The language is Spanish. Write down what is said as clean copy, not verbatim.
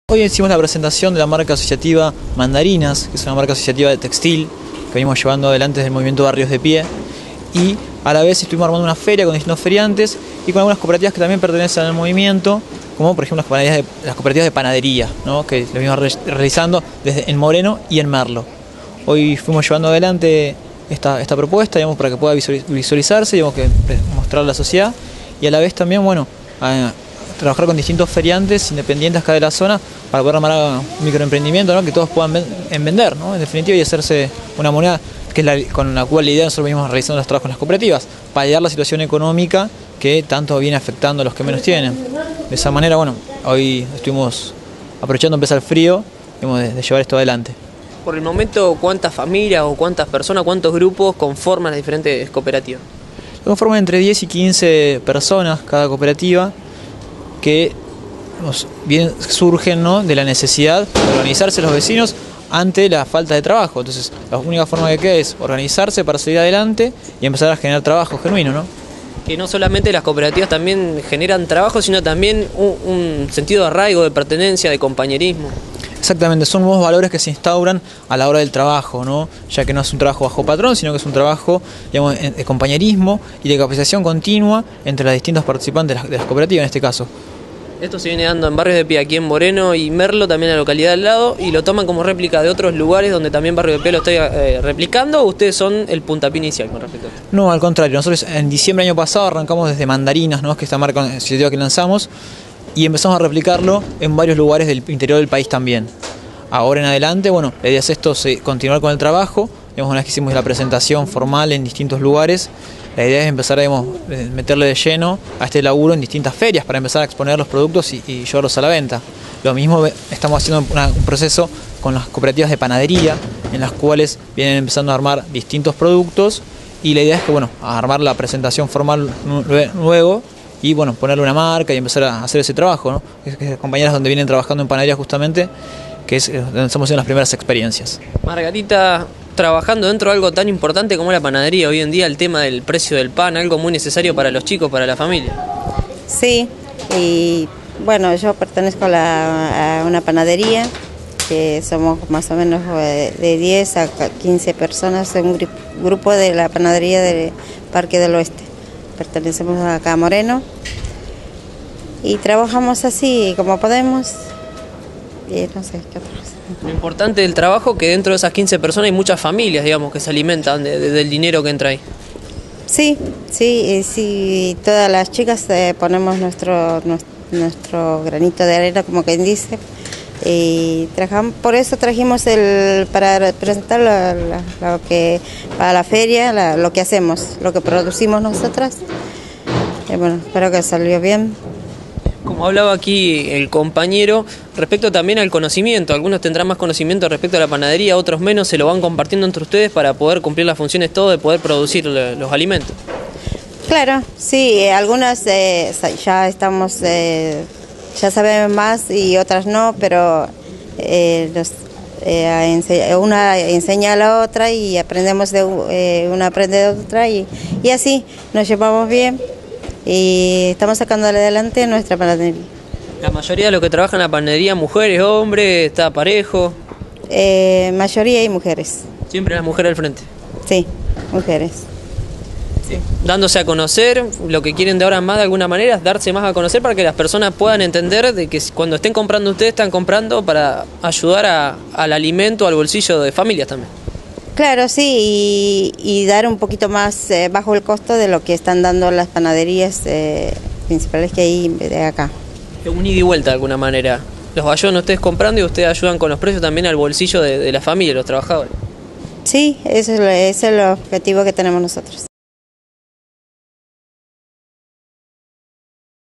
Hoy hicimos la presentación de la marca asociativa Mandarinas, que es una marca asociativa de textil que venimos llevando adelante desde el movimiento Barrios de Pie, y a la vez estuvimos armando una feria con distintos feriantes y con algunas cooperativas que también pertenecen al movimiento, como por ejemplo las cooperativas de panadería, ¿no? Que lo venimos realizando desde en Moreno y en Merlo. Hoy fuimos llevando adelante esta propuesta, digamos, para que pueda visualizarse, digamos, que mostrar a la sociedad, y a la vez también, bueno, trabajar con distintos feriantes independientes acá de la zona para poder armar un microemprendimiento, ¿no? Que todos puedan vender, ¿no? En definitiva, y hacerse una moneda que es con la cual la idea nosotros venimos realizando los trabajos con las cooperativas, paliar la situación económica que tanto viene afectando a los que menos tienen. De esa manera, bueno, hoy estuvimos aprovechando empezar el frío, de llevar esto adelante. Por el momento, ¿cuántas familias o cuántas personas, cuántos grupos conforman las diferentes cooperativas? Conforman entre 10 y 15 personas cada cooperativa, que bien surgen, ¿no?, de la necesidad de organizarse los vecinos ante la falta de trabajo. Entonces, la única forma que queda es organizarse para seguir adelante y empezar a generar trabajo genuino, ¿no? Que no solamente las cooperativas también generan trabajo, sino también un sentido de arraigo, de pertenencia, de compañerismo. Exactamente, son nuevos valores que se instauran a la hora del trabajo, ¿no? Ya que no es un trabajo bajo patrón, sino que es un trabajo, digamos, de compañerismo y de capacitación continua entre los distintos participantes de las cooperativas en este caso. Esto se viene dando en Barrios de Pie, aquí en Moreno y Merlo, también en la localidad al lado, y lo toman como réplica de otros lugares donde también Barrio de Pie lo está replicando, ¿o ustedes son el puntapié inicial con respecto a esto? No, al contrario, nosotros en diciembre del año pasado arrancamos desde Mandarinas, ¿no?, que es esta marca asociativa que lanzamos, y empezamos a replicarlo en varios lugares del interior del país también. Ahora en adelante, bueno, la idea es continuar con el trabajo. Digamos, una vez que hicimos la presentación formal en distintos lugares, la idea es empezar a meterle de lleno a este laburo en distintas ferias para empezar a exponer los productos y llevarlos a la venta. Lo mismo estamos haciendo un proceso con las cooperativas de panadería, en las cuales vienen empezando a armar distintos productos, y la idea es que, bueno, armar la presentación formal luego y, bueno, ponerle una marca y empezar a hacer ese trabajo, ¿no? Compañeras donde vienen trabajando en panadería justamente, que es donde estamos haciendo las primeras experiencias. Margarita, trabajando dentro de algo tan importante como la panadería, hoy en día el tema del precio del pan, algo muy necesario para los chicos, para la familia. Sí, y bueno, yo pertenezco a una panadería, que somos más o menos de 10 a 15 personas, en un grupo de la panadería del Parque del Oeste. Pertenecemos acá a Moreno y trabajamos así como podemos. Y no sé qué otra cosa. Lo importante del trabajo es que dentro de esas 15 personas hay muchas familias, digamos, que se alimentan del dinero que entra ahí. Sí, todas las chicas ponemos nuestro granito de arena, como quien dice, y trabajamos, por eso trajimos para presentar lo que para la feria, lo que hacemos, lo que producimos nosotras. Bueno, espero que salió bien. Como hablaba aquí el compañero, respecto también al conocimiento, algunos tendrán más conocimiento respecto a la panadería, otros menos, se lo van compartiendo entre ustedes para poder cumplir las funciones todo de poder producir los alimentos. Claro, sí, algunas ya estamos, Ya sabemos más y otras no, pero una enseña a la otra y aprendemos una aprende de otra y así nos llevamos bien. Y estamos sacándole adelante nuestra panadería. La mayoría de los que trabajan en la panadería, mujeres, hombres, está parejo. Mayoría y mujeres. Siempre las mujeres al frente. Sí, mujeres. Sí. Dándose a conocer, lo que quieren de ahora más de alguna manera es darse más a conocer para que las personas puedan entender de que cuando estén comprando ustedes, están comprando para ayudar al alimento, al bolsillo de familias también. Claro, sí, y dar un poquito más bajo el costo de lo que están dando las panaderías principales que hay de acá. Un ida y vuelta de alguna manera. Los ayudan ustedes comprando y ustedes ayudan con los precios también al bolsillo de la familia, de los trabajadores. Sí, ese es el objetivo que tenemos nosotros.